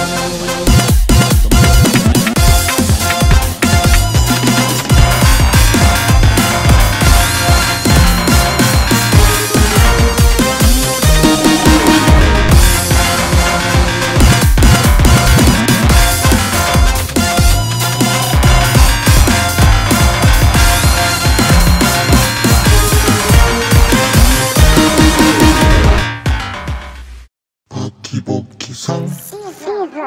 シーズン5。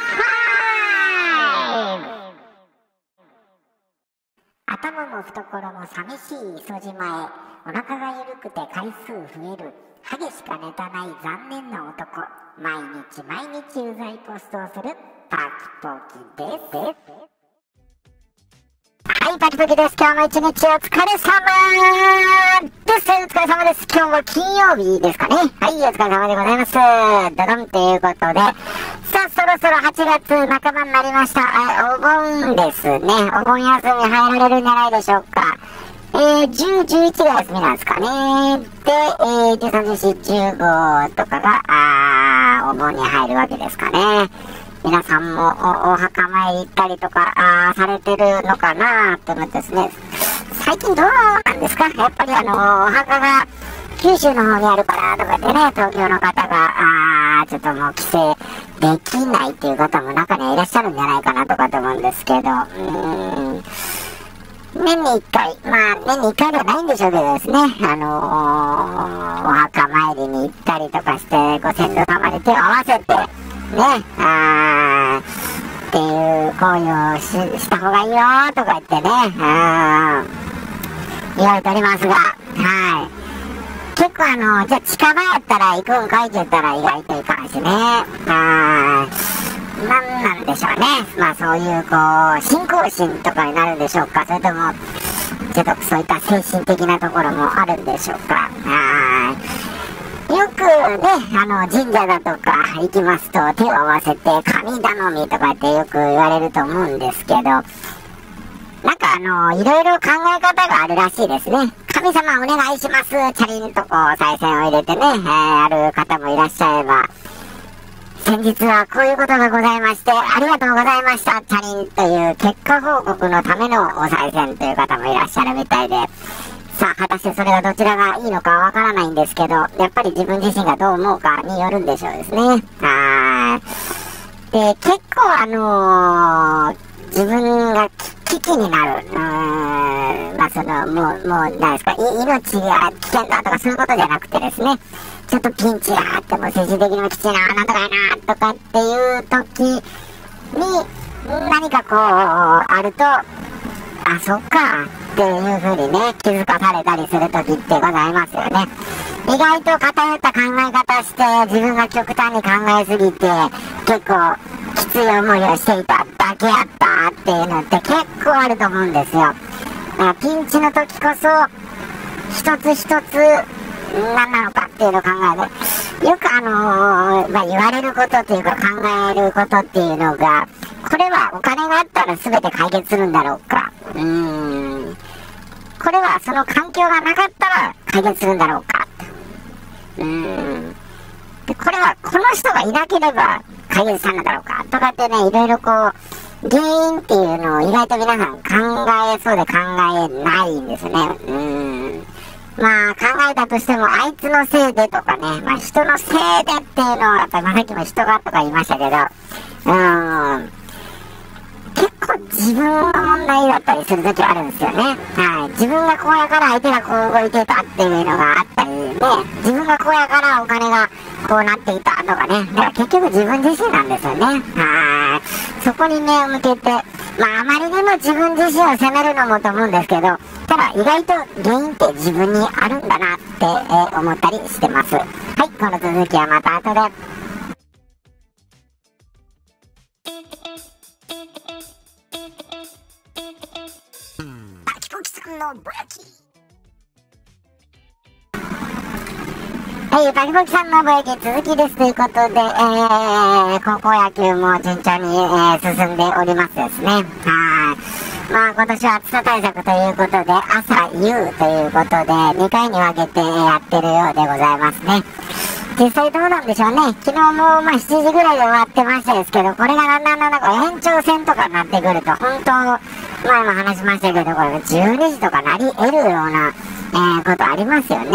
頭も懐も寂しい磯島へ、お腹が緩くて回数増える、ハゲしかネタない残念な男、毎日うざいポストをするパキポキです。はい、パキポキです。今日も一日お疲れ様です。お疲れ様です。今日は金曜日ですかね。はい、お疲れ様でございます。ドドンということで、さあ、そろそろ8月半ばになりました。お盆ですね。お盆休み入られるんじゃないでしょうか。10、11が休みなんですかね。で、13、14、15とかが、お盆に入るわけですかね。皆さんもお墓参り行ったりとかされてるのかなと思ってですね。最近どうなんですか？やっぱりお墓が九州の方にあるからとかってね、東京の方がちょっともう帰省できないっていう方も中にはいらっしゃるんじゃないかなとかと思うんですけど、年に1回、年に1回ではないんでしょうけどですね、お墓参りに行ったりとかして、ご先祖様に手を合わせて、ね、っていう行為をした方がいいよとか言ってね、言われておりますが、はい。結構じゃあ近場やったら行くんかいって言ったら意外といかんしね、なんなんでしょうね。そういう信仰心とかになるんでしょうか。それとも、ちょっとそういった精神的なところもあるんでしょうか。よくね、神社だとか行きますと手を合わせて神頼みとかってよく言われると思うんですけど、なんかいろいろ考え方があるらしいですね。神様お願いします。チャリンと賽銭を入れてね、ある方もいらっしゃれば、先日はこういうことがございまして、ありがとうございました、チャリンという結果報告のためのお賽銭という方もいらっしゃるみたいで、さあ、果たしてそれがどちらがいいのかわからないんですけど、やっぱり自分自身がどう思うかによるんでしょうですね。で、結構自分が危機になる。もう、何ですか、命が危険だとかそういうことじゃなくてですね、ちょっとピンチがあっても精神的にもきついな、なんとかやな、とかっていう時に、何かあると、そっか、っていう風にね、気づかされたりする時ってございますよね。意外と偏った考え方して、自分が極端に考えすぎて、結構きつい思いをしていただけやったっていうのって結構あると思うんですよ。ピンチの時こそ、一つ一つ何なのかっていうのを考える。よく言われることっていうか考えることっていうのが、これはお金があったら全て解決するんだろうか。これはその環境がなかったら解決するんだろうか。で、これはこの人がいなければ解決したんだろうか。とかってね、いろいろ原因っていうのを意外と皆さん考えそうで考えないんですね。考えたとしても、あいつのせいでとかね、人のせいでっていうのは、やっぱりさっきも人がとか言いましたけど、結構自分の問題だったりするときあるんですよね。自分がこうやから相手がこう動いてたっていうのがあったりね、自分がこうやからお金がこうなっていたとかね、だから結局自分自身なんですよね。そこに目を向けて、あまりにも自分自身を責めるのもと思うんですけど、ただ意外と原因って自分にあるんだなって、思ったりしてます。はい、この続きはまた後で。パキポキさんのぼやき。はい、パキポキさんのぼやき続きですということで、高校野球も順調に、進んでおりますですね。今年は暑さ対策ということで、朝夕ということで、2回に分けてやってるようでございますね。 実際どうなんでしょうね。昨日も7時ぐらいで終わってましたですけど、これがだんだん延長戦とかになってくると、本当、前も話しましたけど、これ12時とかなり得るような、ことありますよね。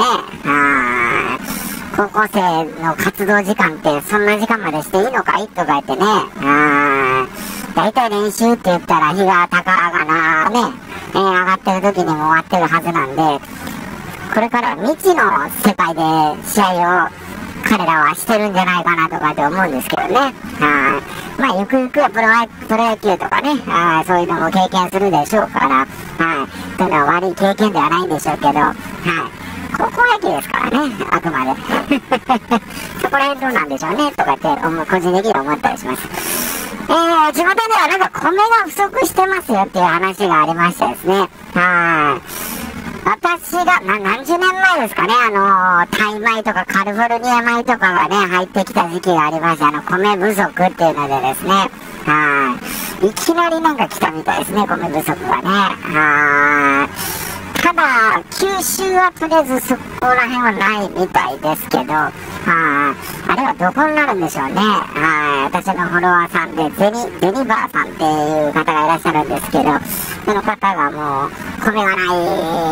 高校生の活動時間ってそんな時間までしていいのかいとか言ってね。だいたい練習って言ったら日が高がなね、上がってる時にも終わってるはずなんで、これから未知の世界で試合を彼らはしてるんじゃないかなとかって思うんですけどね。まあゆくゆくはプロ野球とかね、そういうのも経験するでしょうから、というのは悪い経験ではないんでしょうけど、高校野球ですからね、あくまで。そこら辺どうなんでしょうね、とかって個人的に思ったりします。地元では米が不足してますよっていう話がありましてですね。私が何十年前ですかね、タイ米とかカリフォルニア米とかがね、入ってきた時期がありまして、米不足っていうのでですね、いきなり来たみたいですね、米不足がね。ただ、九州はとりあえずそこら辺はないみたいですけど、あれはどこになるんでしょうね。私のフォロワーさんでゼニバーさんっていう方がいらっしゃるんですけど、その方がもう、米がない、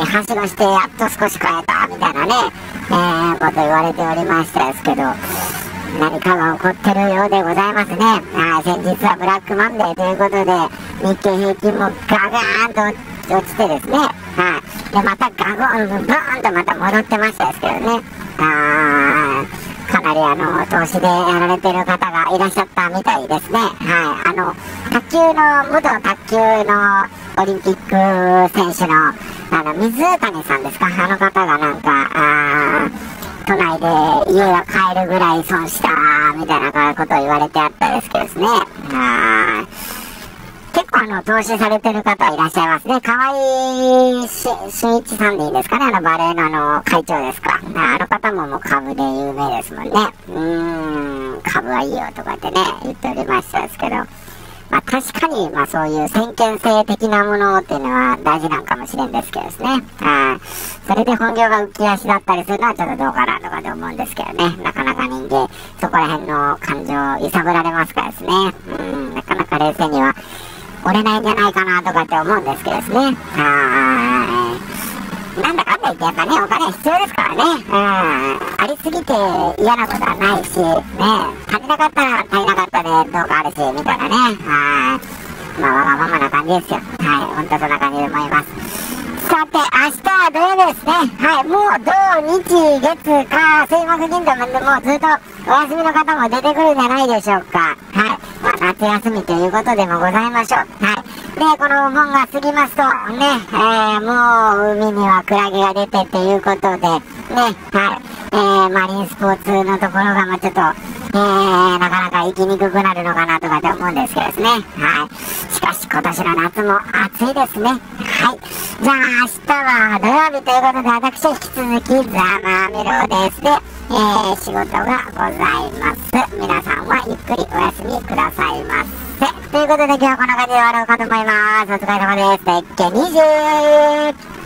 はしごしてやっと少し買えた、みたいなね、こと言われておりましたですけど、何かが起こってるようでございますね。先日はブラックマンデーということで、日経平均もガガーンと落ちてですね、で、またガゴン、ブーンとまた戻ってましたですけどね、かなり投資でやられてる方がいらっしゃったみたいですね。元卓球のオリンピック選手の、水谷さんですか、あの方が都内で家が買えるぐらい損したみたいなことを言われてあったですけどですね。結構投資されてる方いらっしゃいますね。河合俊一さんでいいですかね、バレーの会長ですか。あの方ももう株で有名ですもんね。株はいいよとかってね、言っておりましたですけど。まあ確かに、そういう先見性的なものっていうのは大事なんかもしれんですけどですね。それで本業が浮き足だったりするのはちょっとどうかなとかで思うんですけどね。なかなか人間、そこら辺の感情を揺さぶられますからですね。なかなか冷静には折れないんじゃないかなとかって思うんですけどですね。なんだかんだ言ってやっぱね、お金必要ですからね。ありすぎて嫌なことはないし、ね、足りなかったら足りなかったでどうかあるし、みたいなね。わがままな感じですよ。ほんとそんな感じで思います。さて、明日は土曜日ですね。もう土日月火水木金ともうずっとお休みの方も出てくるんじゃないでしょうか。夏休みということでもございましょう。で、このお盆が過ぎますと、ね、もう海にはクラゲが出てっていうことで、ね、マリンスポーツのところがちょっと、なかなか行きにくくなるのかなとかって思うんですけどですね。しかし今年の夏も暑いですね。じゃあ明日は土曜日ということで、私は引き続きザ・マーメローです。で、仕事がございます。皆さんはゆっくりお休みくださいませ。ということで今日はこんな感じで終わろうかと思います。お疲れ様です。鉄拳20